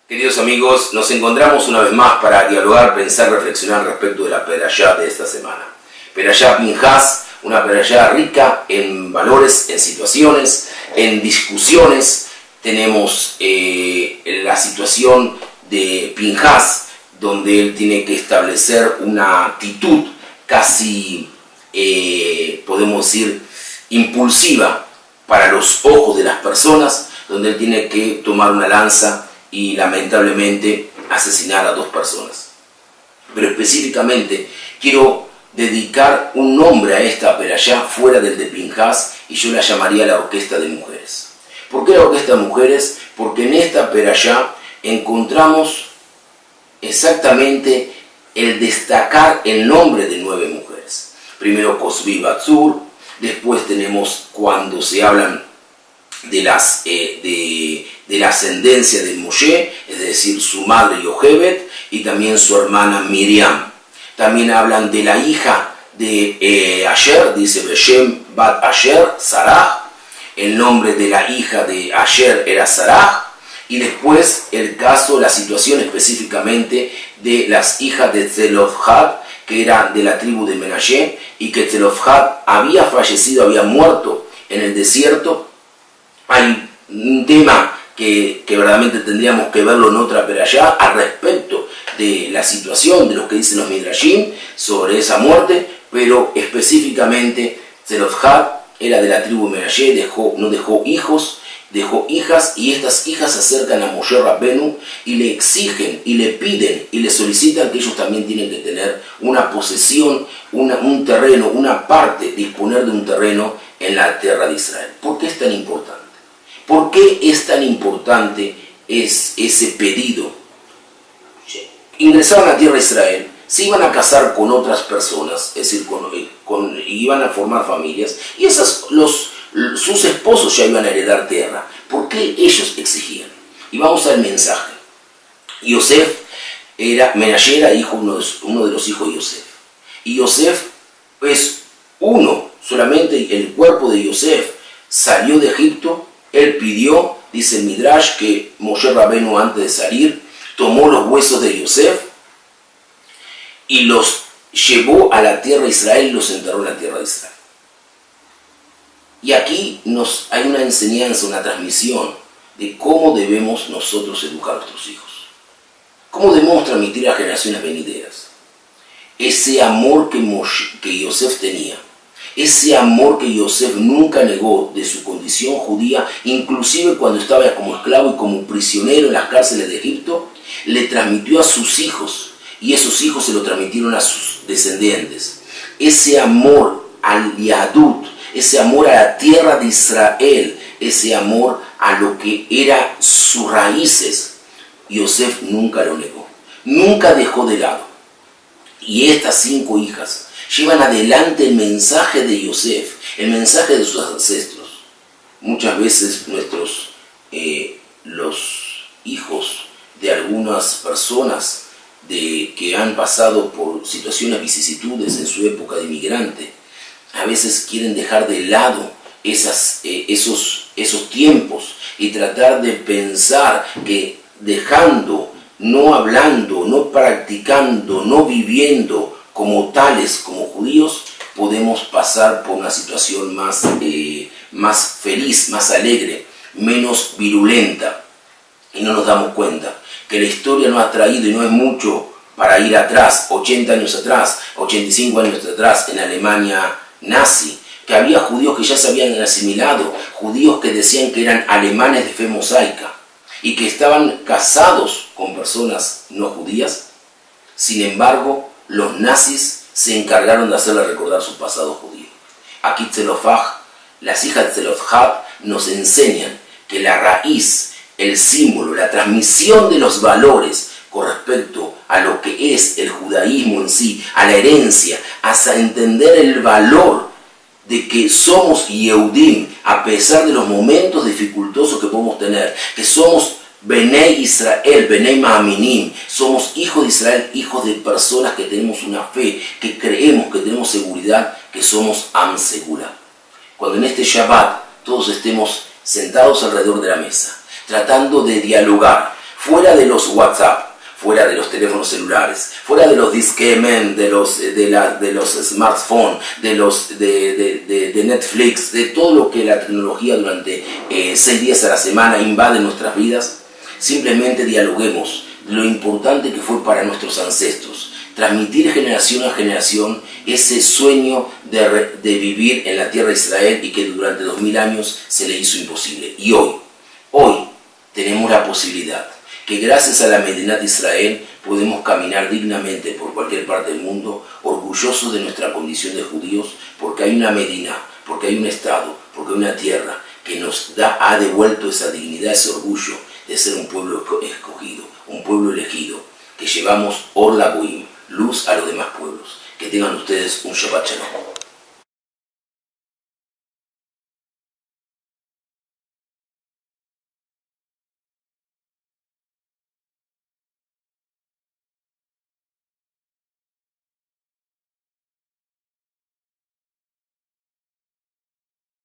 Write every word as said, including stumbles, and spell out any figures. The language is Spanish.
Queridos amigos, nos encontramos una vez más para dialogar, pensar, reflexionar respecto de la perashá de esta semana. Perashá Pinhas, una perashá rica en valores, en situaciones, en discusiones. Tenemos eh, la situación de Pinhas, donde él tiene que establecer una actitud casi, eh, podemos decir, impulsiva para los ojos de las personas, donde él tiene que tomar una lanza y lamentablemente asesinar a dos personas. Pero específicamente quiero dedicar un nombre a esta perashá fuera del de Pinhas, y yo la llamaría la orquesta de mujeres. ¿Por qué la orquesta de mujeres? Porque en esta perashá encontramos exactamente el destacar el nombre de nueve mujeres. Primero Cosbi Batzur, después tenemos cuando se hablan de, las, eh, de, de la ascendencia de Moshe, es decir, su madre Yochebed, y también su hermana Miriam. También hablan de la hija de eh, Asher, dice Beshem Bat Asher, Sarah. El nombre de la hija de Asher era Sarah. Y después el caso, la situación específicamente de las hijas de Zelofhad, que eran de la tribu de Menashe, y que Zelofhad había fallecido, había muerto en el desierto. Hay un tema que, que verdaderamente tendríamos que verlo en otra perashá al respecto de la situación de lo que dicen los Midrashim sobre esa muerte, pero específicamente Zelofhad era de la tribu de Menashe, dejó, no dejó hijos, dejó hijas, y estas hijas se acercan a Moshe Rabbenu y le exigen y le piden y le solicitan que ellos también tienen que tener una posesión, una, un terreno, una parte, disponer de un terreno en la tierra de Israel. ¿Por qué es tan importante? ¿Por qué es tan importante es ese pedido? Ingresaron a la tierra de Israel, se iban a casar con otras personas, es decir, con, con, iban a formar familias, y esas, los, sus esposos ya iban a heredar tierra. ¿Por qué ellos exigían? Y vamos al mensaje. Yosef era, Menashe era hijo, uno de, uno de los hijos de Yosef. Y Yosef es uno, solamente el cuerpo de Yosef salió de Egipto. Él pidió, dice el Midrash, que Moshe Rabbenu antes de salir tomó los huesos de Yosef y los llevó a la tierra de Israel y los enterró en la tierra de Israel. Y aquí nos, hay una enseñanza, una transmisión de cómo debemos nosotros educar a nuestros hijos. Cómo debemos transmitir a generaciones venideras ese amor que, Moshe, que Yosef tenía. Ese amor que Yosef nunca negó de su condición judía, inclusive cuando estaba como esclavo y como prisionero en las cárceles de Egipto, le transmitió a sus hijos, y esos hijos se lo transmitieron a sus descendientes. Ese amor al Yahadut, ese amor a la tierra de Israel, ese amor a lo que eran sus raíces, Yosef nunca lo negó, nunca dejó de lado. Y estas cinco hijas llevan adelante el mensaje de Yosef, el mensaje de sus ancestros. Muchas veces nuestros, eh, los hijos de algunas personas de, que han pasado por situaciones, vicisitudes en su época de inmigrante, a veces quieren dejar de lado esas, eh, esos, esos tiempos y tratar de pensar que dejando, no hablando, no practicando, no viviendo como tales, como judíos, podemos pasar por una situación más, eh, más feliz, más alegre, menos virulenta. Y no nos damos cuenta que la historia nos ha traído, y no es mucho para ir atrás, ochenta años atrás, ochenta y cinco años atrás, en Alemania nazi, que había judíos que ya se habían asimilado, judíos que decían que eran alemanes de fe mosaica, y que estaban casados con personas no judías. Sin embargo, los nazis se encargaron de hacerle recordar su pasado judío. Aquí Zelofhad, las hijas de Zelofhad nos enseñan que la raíz, el símbolo, la transmisión de los valores con respecto a lo que es el judaísmo en sí, a la herencia, hasta entender el valor de que somos Yehudim, a pesar de los momentos dificultosos que podemos tener, que somos Benei Israel, Benei Ma'aminim, somos hijos de Israel, hijos de personas que tenemos una fe, que creemos, que tenemos seguridad, que somos Am Segura. Cuando en este Shabbat todos estemos sentados alrededor de la mesa, tratando de dialogar, fuera de los WhatsApp, fuera de los teléfonos celulares, fuera de los disquemen, de los, de la, de los smartphones, de, los, de, de, de, de Netflix, de todo lo que la tecnología durante eh, seis días a la semana invade nuestras vidas, simplemente dialoguemos lo importante que fue para nuestros ancestros, transmitir generación a generación ese sueño de, de vivir en la tierra de Israel y que durante dos mil años se le hizo imposible. Y hoy, hoy tenemos la posibilidad que gracias a la Medinat de Israel podemos caminar dignamente por cualquier parte del mundo, orgullosos de nuestra condición de judíos, porque hay una Medina, porque hay un Estado, porque hay una tierra que nos da, ha devuelto esa dignidad, ese orgullo de ser un pueblo escogido, un pueblo elegido, que llevamos Or LaGoyim, luz a los demás pueblos. Que tengan ustedes un Shabbat Shalom.